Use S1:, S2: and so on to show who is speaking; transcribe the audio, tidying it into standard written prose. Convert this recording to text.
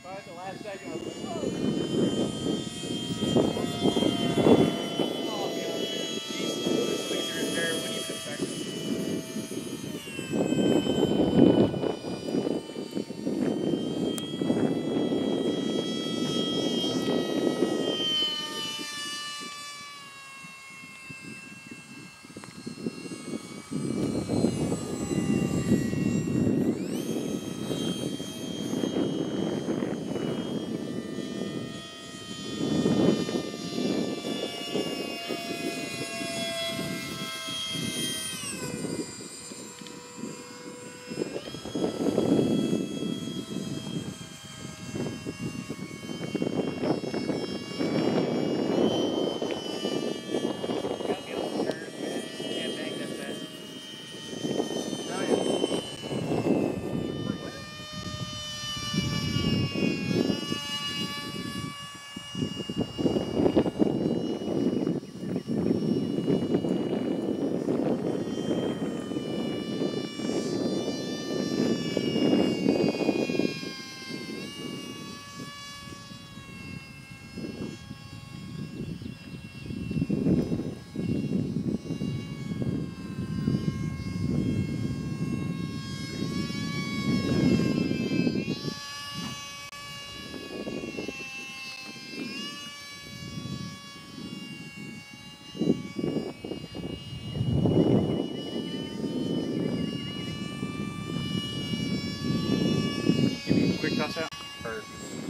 S1: Right at the last second, I was like, whoa. Oh, God, man. These fluid swings are in there. Wouldn't even affect them. Got me on the turn, man. Can't bang that fast. Oh, yeah. Give me a quick toss out. Or